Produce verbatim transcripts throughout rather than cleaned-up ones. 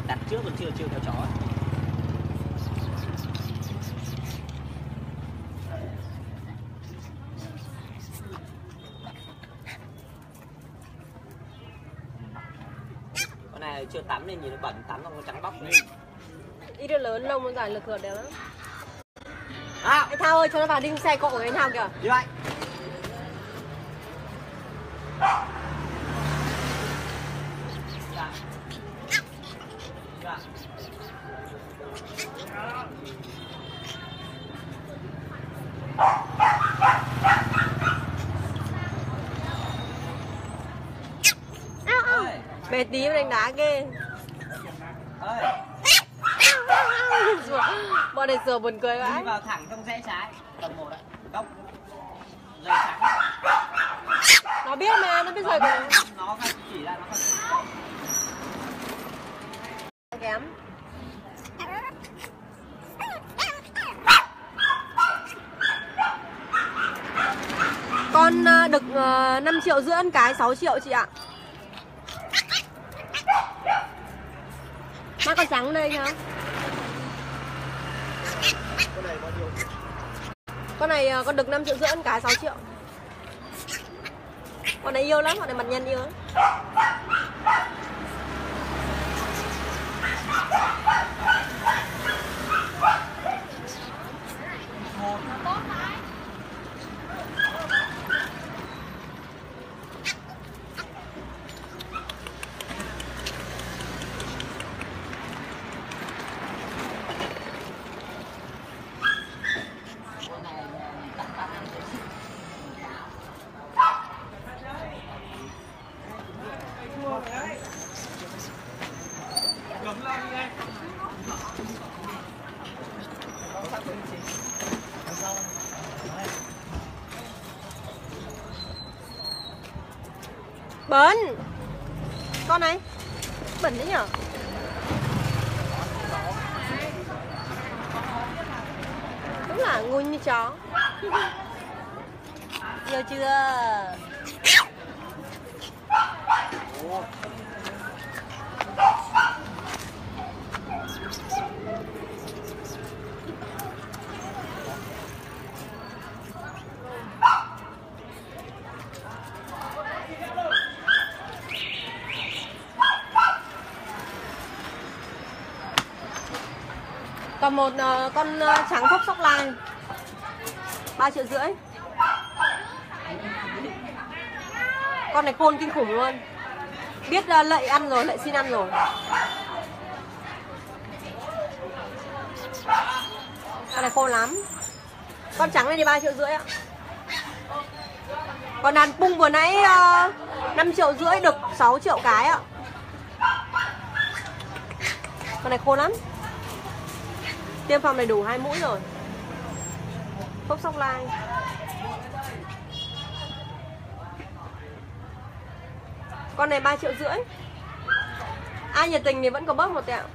đặt trước còn chưa chưa theo chó. Con này chưa tắm nên nhìn nó bẩn, tắm nó trắng bóc lên. Ít đứa lớn lông nó dài lực lượt đẹp lắm. À, anh Thao ơi, cho nó vào đi xe cộ của anh Thao kìa. đi vậy. Dạ. Dạ. Ao, ao. Bé tí đánh đá ghê. Ơi. Bọn này sửa buồn cười vãi. Đi vào thẳng trong rẽ trái tầm một ạ. Góc dây trắng. Nó biết mà, nó biết rồi kìa. Nó phải chỉ ra nó không kém. Con được uh, năm triệu rưỡi ăn cái sáu triệu chị ạ. Má con trắng đây nhá. Con này uh, con được năm triệu rưỡi ăn cái sáu triệu. Con này yêu lắm, con này mặt nhân yêu lắm. Bẩn. Con này bẩn đấy nhở. Đúng là ngu như chó. Yêu chưa? Còn một uh, con uh, trắng phốc sóc lai ba triệu rưỡi. Con này khôn kinh khủng luôn. Biết uh, lậy ăn rồi, lậy xin ăn rồi. Con này khôn lắm. Con trắng này thì ba triệu rưỡi ạ. Con đàn pung vừa nãy uh, năm triệu rưỡi được sáu triệu cái ạ. Con này khôn lắm. Tiêm phòng đầy đủ hai mũi rồi. Phốc sóc lai. Con này ba triệu rưỡi. Ai nhiệt tình thì vẫn có bớt một tẹo.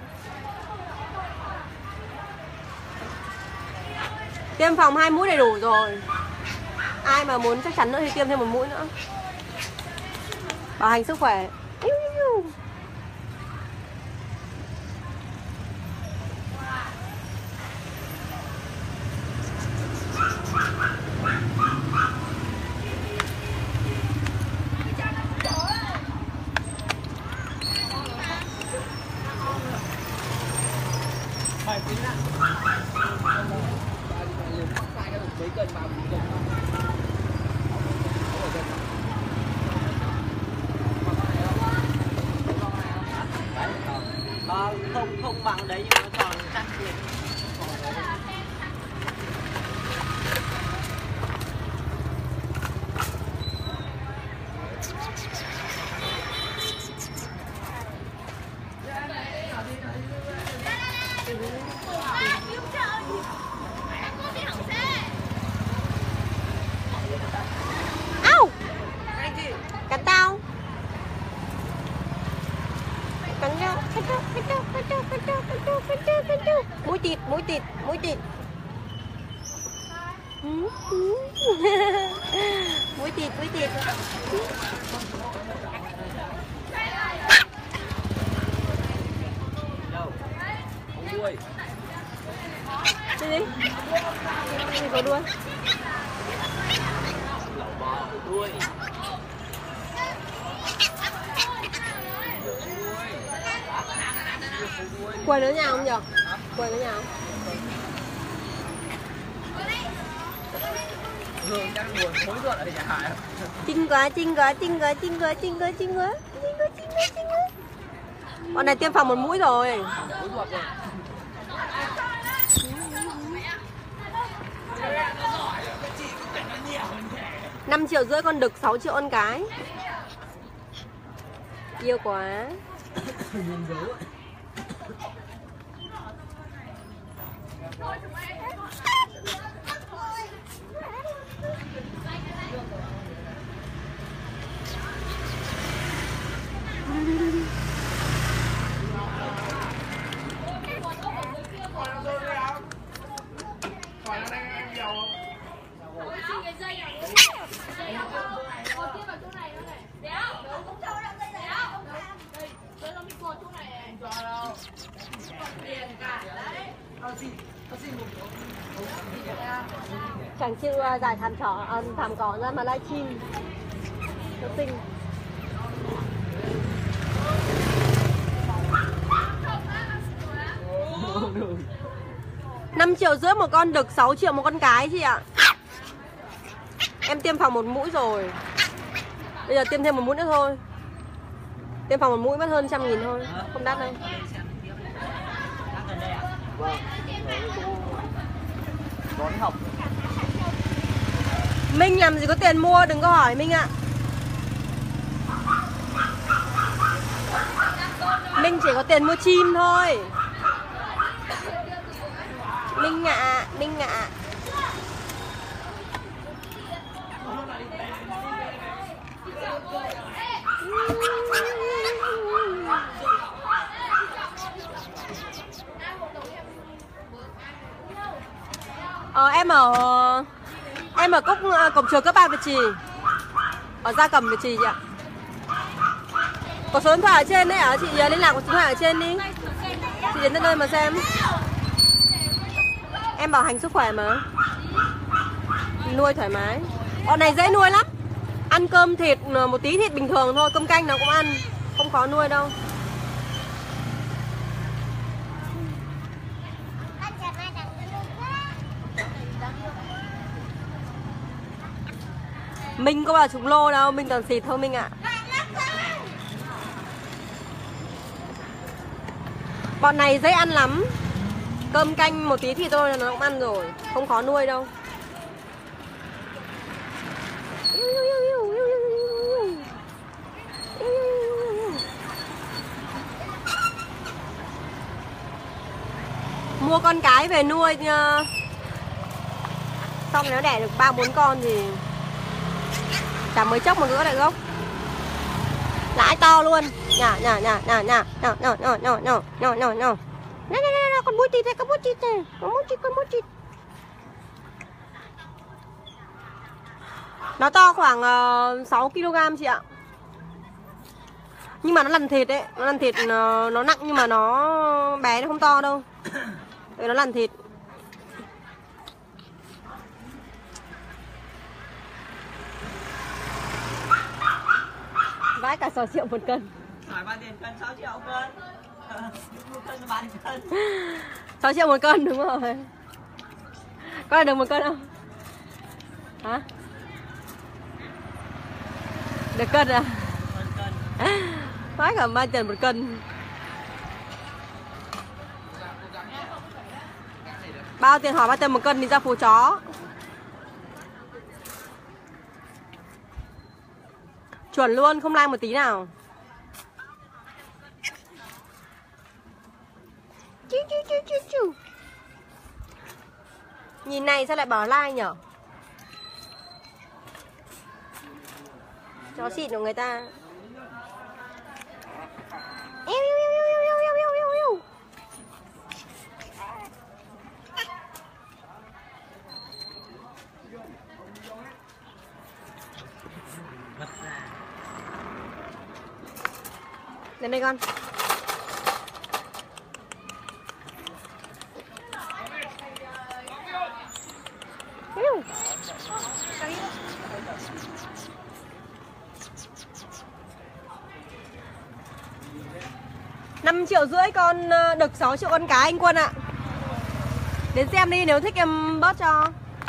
Tiêm phòng hai mũi đầy đủ rồi. Ai mà muốn chắc chắn nữa thì tiêm thêm một mũi nữa. Bảo hành sức khỏe. Ờ, không không bằng đấy nhưng mà nó còn chắc liền. Au! Cắn tao. Cắn nhau. Cắn nhau, cắn nhau, cắn nhau, cắn nhau, cắn nhau, cắn nhau, cắn nhau. Mũi tịt, mũi tịt, mũi tịt. Mũi tịt, mũi tịt. đuôi. Đi đi. Đi có đuôi. Lẩu bò có đuôi. Quay nữa nhà không nhở? Quay nữa nhà không? Hương chắc buồn mối ruột ở nhà Hải. Chinh quá, chinh quá, chinh quá, chinh quá, chinh quá, chinh quá, chinh quá, chinh quá, chinh quá. Bọn này tiêm phòng một mũi rồi. Mối ruột rồi. năm triệu rưỡi con đực, sáu triệu con cái. Yêu quá. Chẳng chịu uh, giải thảm trỏ, uh, thảm cỏ ra mà livestream. Nó xinh. năm triệu rưỡi một con đực, sáu triệu một con cái chị ạ. Em tiêm phòng một mũi rồi. Bây giờ tiêm thêm một mũi nữa thôi. Tiêm phòng một mũi mất hơn trăm nghìn thôi. Không đắt đâu. Đón học. Minh làm gì có tiền mua, đừng có hỏi Minh ạ. Minh chỉ có tiền mua chim thôi. Minh ạ, Minh ạ. Ờ, em ở em ở cốc cổng trường cấp ba Việt Trì, ở Gia Cẩm Việt Trì chị ạ. Có số điện thoại ở trên đấy ạ, chị liên lạc có số điện thoại ở trên đi. Chị đến tận nơi mà xem. Em bảo hành sức khỏe mà, nuôi thoải mái. Bọn này dễ nuôi lắm, ăn cơm thịt một tí thịt bình thường thôi, cơm canh nó cũng ăn, không khó nuôi đâu. Minh có vào chục lô đâu, Minh toàn xịt thôi Minh ạ. Bọn này dễ ăn lắm, cơm canh một tí thì thôi là nó cũng ăn rồi, không khó nuôi đâu. Mua con cái về nuôi nha. Xong nó đẻ được ba bốn con thì chả mới chốc mà gỡ lại gốc. Lãi to luôn. Nhả nhả nhả nhả nhả nhả nhả nhả nhả nhả nhả nhả nhả. Nè nè nè, con mũi thịt đây, con mũi thịt đây, con mũi thịt, con mũi thịt. Nó to khoảng uh, sáu ki lô gam chị ạ. Nhưng mà nó lằn thịt đấy, nó lằn thịt nó, nó nặng nhưng mà nó bé, nó không to đâu. Để nó lằn thịt. Vãi cả sáu triệu một cân. Hỏi bao tiền cân? sáu triệu cân. Một cân bán cân. sáu triệu một cân đúng rồi. Có là được một cân không? Hả? Được cân à? Vãi cả ba tiền một cân. Bao tiền hỏi ba tiền một cân thì ra phố chó. Chuẩn luôn, không like một tí nào. Chú, chú, chú, chú, chú. Nhìn này sao lại bảo like nhở? Chó xịn của người ta. Yêu, yêu, yêu, yêu, yêu, yêu, yêu, yêu, yêu. Đến đây con. năm triệu rưỡi con đực, sáu triệu con cái anh Quân ạ. Đến xem đi, nếu thích em bớt cho.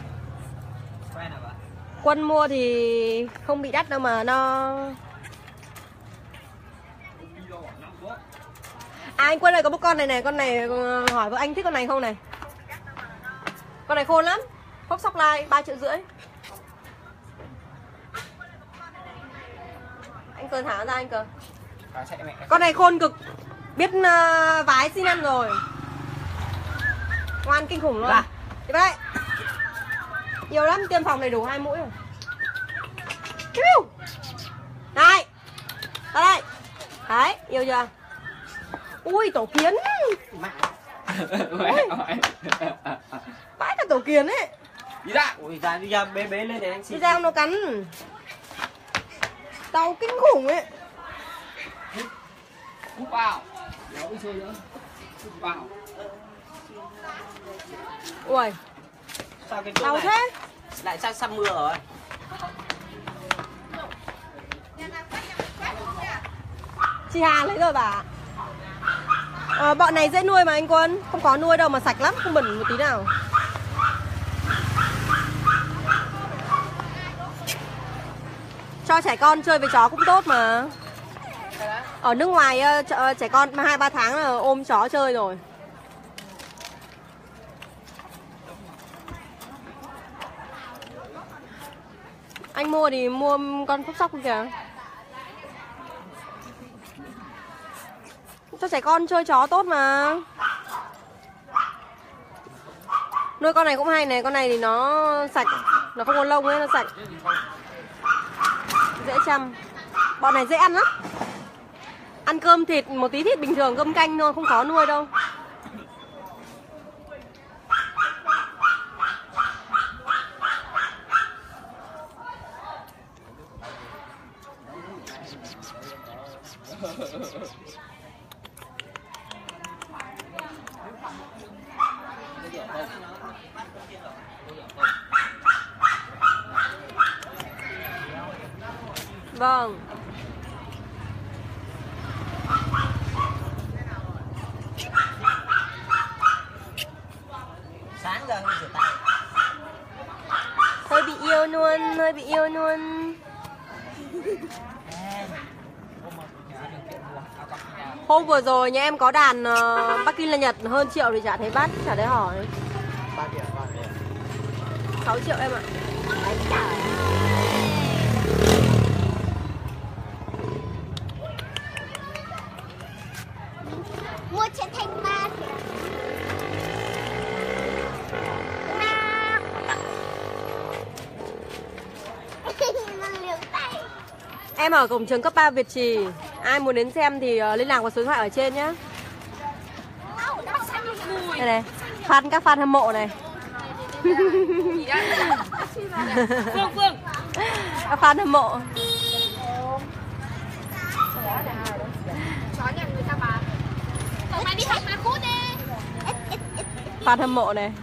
Quân mua thì không bị đắt đâu mà nó. À anh Quân ơi, có một con này này, con này hỏi vợ anh thích con này không này. Con này khôn lắm. Phốc sóc lai ba triệu rưỡi. Anh Cờ thả ra anh Cờ. Con này khôn cực. Biết uh, vái xin ăn rồi. Ngoan kinh khủng luôn. Đi đây. Nhiều lắm, tiêm phòng đầy đủ hai mũi rồi. Này. Ra đây. Đấy, yêu chưa? Ui, tổ kiến. Vãi cả tổ kiến ấy. Đi ra, ui ra đi ra bế bế lên để anh xin. Đi ra nó cắn. Đau kinh khủng ấy. Cúp vào. Ôi trời ơi. Cúp vào. Ui. Sao cái chỗ đau này thế? Lại sang sắp mưa rồi. Chị Hà lấy rồi bà. À, bọn này dễ nuôi mà anh Quân. Không có nuôi đâu mà sạch lắm, không bẩn một tí nào. Cho trẻ con chơi với chó cũng tốt mà. Ở nước ngoài trẻ con hai ba tháng là ôm chó chơi rồi. Anh mua thì mua con phốc sóc kìa. Cho trẻ con chơi chó tốt mà. Nuôi con này cũng hay này. Con này thì nó sạch. Nó không có lông ấy, nó sạch. Dễ chăm. Bọn này dễ ăn lắm. Ăn cơm thịt, một tí thịt bình thường, cơm canh thôi, không khó nuôi đâu. Vâng. Sáng giờ không rửa tay. Hơi bị yêu luôn, hơi bị yêu luôn. Hôm vừa rồi nhà em có đàn uh, Bắc Kinh là Nhật hơn triệu thì chả thấy bắt, chả thấy hỏi. sáu triệu em ạ. Mua trên thanh ba. Em ở cổng trường cấp ba Việt Trì. Ai muốn đến xem thì uh, liên lạc vào số điện thoại ở trên nhá. Đây này, fan các fan hâm mộ này. Phương Phương. Các fan hâm mộ. Chó nhà người ta bán. Cậu mày đi học mà cút đi. Fan hâm mộ này.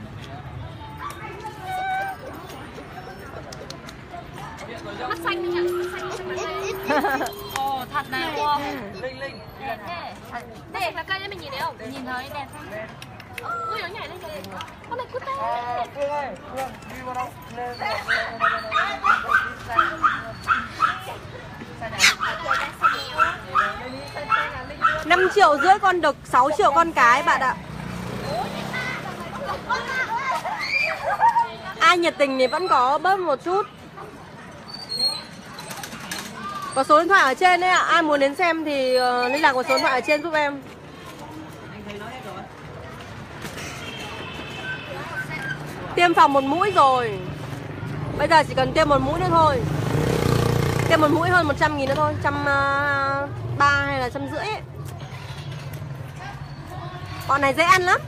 Mắt xanh đi nhỉ? Ồ, thật này. Linh Linh. Đẹp thế. Đây, là cây đấy mình nhìn thấy không? Nhìn thấy đẹp không? Ui, nó nhảy lên kìa. Con này cút tê. Phương ơi, Phương, đi vào đâu? Lên. năm triệu rưỡi con đực, sáu triệu con cái bạn ạ. Ai nhiệt tình thì vẫn có bớt một chút. Có số điện thoại ở trên đấy ạ. Ai muốn đến xem thì uh, liên lạc vào số điện thoại ở trên giúp em. Tiêm phòng một mũi rồi. Bây giờ chỉ cần tiêm một mũi nữa thôi. Tiêm một mũi hơn một trăm nghìn nữa thôi. Trăm ba hay là trăm rưỡi ấy. Bọn này dễ ăn lắm.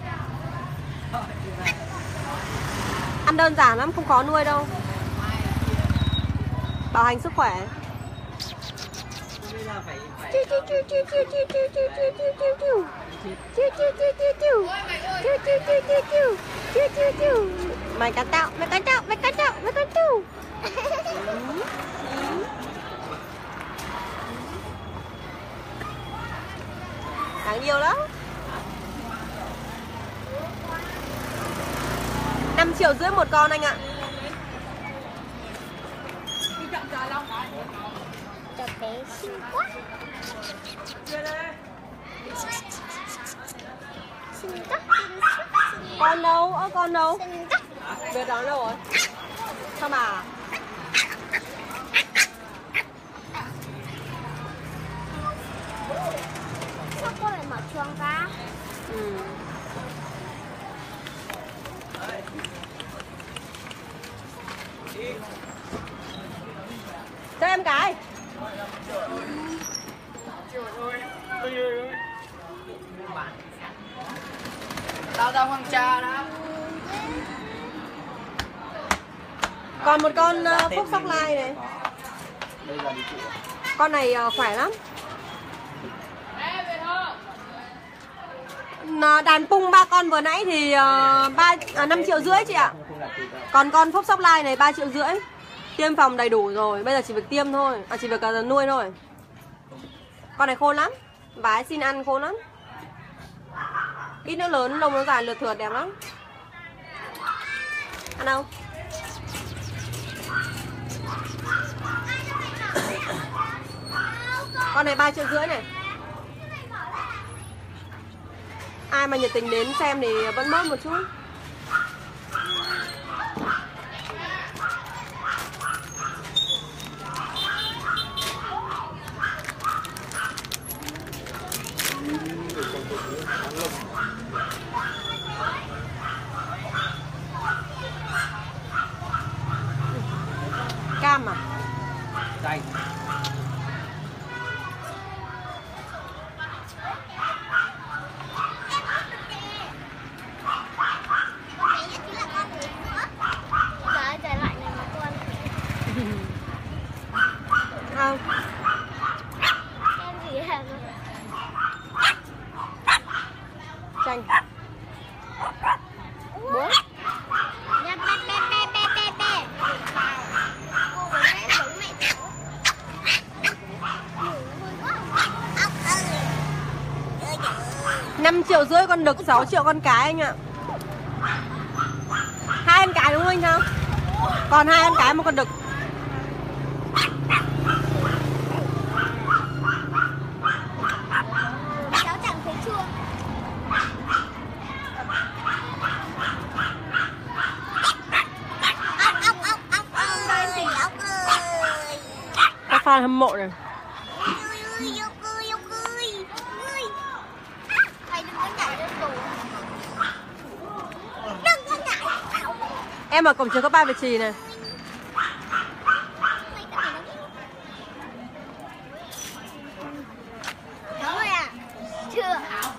Ăn đơn giản lắm, không khó nuôi đâu. Bảo hành sức khỏe. Mày cắn tao, mày cắn tao, mày cắn tao, mày cắn tao. Đáng yêu lắm. năm triệu rưỡi một con anh ạ. Cho bé xinh quá. Xinh quá. Con đâu? Ơ con đâu? Xinh quá. Việc đó đâu rồi? Sao mà? Sao cô lại mở chuông ra? Ừ. Cho em cái. Tao tao hoàng trà đó. Còn một con uh, Phúc Sóc Lai này. Con này uh, khỏe lắm. N đàn pung ba con vừa nãy thì uh, ba à, năm triệu rưỡi chị ạ. Còn con Phúc Sóc Lai này ba triệu rưỡi. Tiêm phòng đầy đủ rồi, bây giờ chỉ việc tiêm thôi, à chỉ việc uh, nuôi thôi. Con này khôn lắm, vái xin ăn khôn lắm. Ít nữa lớn, lông nó dài lượt thượt đẹp lắm. Ăn đâu? Con này ba triệu rưỡi này. Ai mà nhiệt tình đến xem thì vẫn mất một chút. Cam à? Đây. Không. Em gì hả? Chanh. Bố. Nha, be be be be be be. Cô với mẹ giống mẹ cháu. Vui quá. Ốc ơi. năm triệu rưỡi con đực, sáu triệu con cái anh ạ. Hai con cái đúng không anh không? Còn hai con cái một con đực. Cháu chẳng thấy chuông. Ốc ốc ốc ốc ơi. Ốc ơi. Các fan hâm mộ này. Ôi ơi, ốc ơi, ốc ơi. Ơi. Mày đừng có nhảy lên tủ. Đừng có nhảy. Em ở cổng trường cấp ba Việt Trì này. Đúng rồi à? Chưa.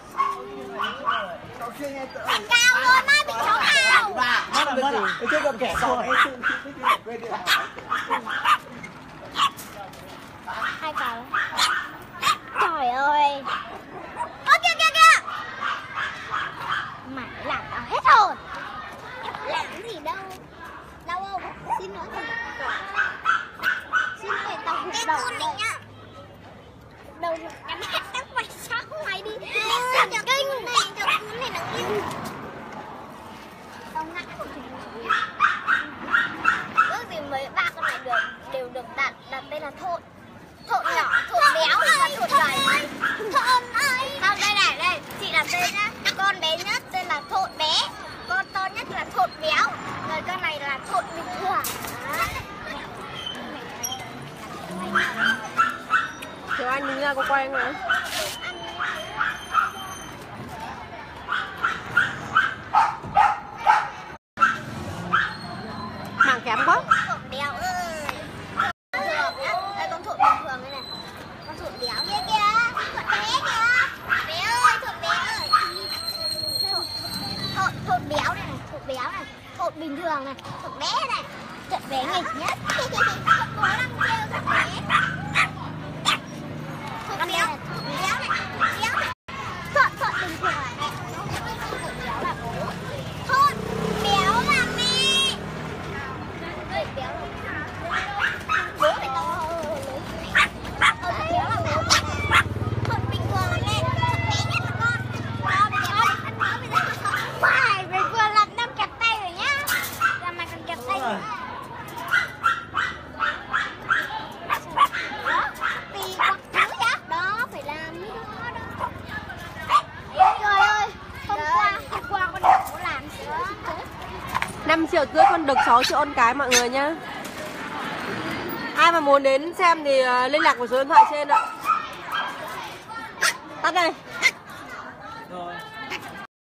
Cao rồi, mai bị cháu ảo. Mất rồi, mất rồi. Chưa còn kẻ rồi. Hai cầu. Trời ơi. Ơ kìa kìa kìa. Mày làm tao hết hồn. Làm cái gì đâu. Đâu không? Xin lỗi thằng. Xin lỗi tao hụt đầu đây. Đầu cắn hết các mày sao mày đi. Thằng kinh này, thằng cuốn này nó kinh. Tao ngã của chúng. Ước gì mấy ba con này được đều được đặt đặt tên là Thộn. Thộn nhỏ, thộn béo và thộn gầy. Thộn ơi. Không, đây này, đây, chị đặt tên nhá. Con bé nhất tên là Thộn bé. Con to nhất là Thộn béo. Rồi con này là Thộn bình thường. Thiếu anh đứng ra có quay không ạ? Mảng kém quá. Thộn béo ơi. Đây con thộn bình thường đây này. Con thộn béo kia kìa. Thộn bé kìa. Bé ơi, thộn bé ơi. Thộn, thộn, thộn béo này này. Thộn béo này. Thộn bình thường này. Thộn bé này. Thộn bé nghịch nhất. Bố đang kêu thộn bé. Thộn béo. Thộn béo này. Thộn béo này. Thộn, thộn bình thường là mẹ. Thộn béo là bố. Thộn béo là mẹ. Ơi, béo là bố phải to hơn. Ờ, thộn béo là bố. Thộn bình thường là mẹ. Thộn bé nhất năm triệu rưỡi con đực, sáu triệu con cái mọi người nhá. Ai mà muốn đến xem thì uh, liên lạc với số điện thoại trên ạ. Tắt đây. Rồi.